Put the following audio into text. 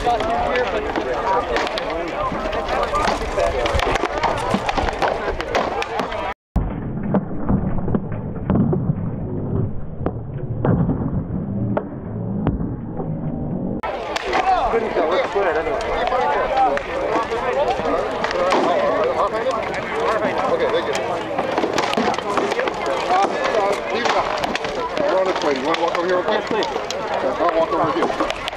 Okay, thank you. We're on this way. You want to walk over here real quick? Yes, please. I'll walk over with you.